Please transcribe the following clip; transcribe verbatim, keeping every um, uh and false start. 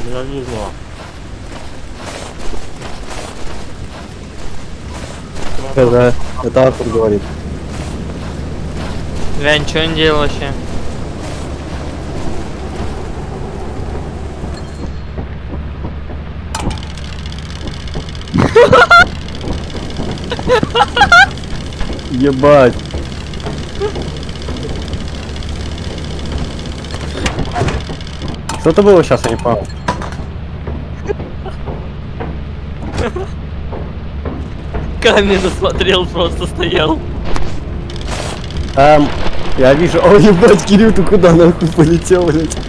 Завезло. Это, это Артур говорит. Вянь, что он делал вообще? Ебать. Что-то было сейчас, я не понял. Камень смотрел, просто стоял. Эм, я вижу. О, ебать, Кирилл, ты куда нахуй полетел, блядь?